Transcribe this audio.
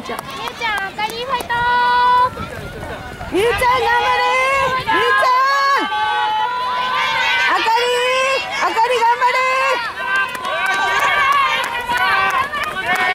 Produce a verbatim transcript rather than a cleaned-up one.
ちゃん。 ゆうちゃん、あかりファイトー。 ゆうちゃん頑張れ。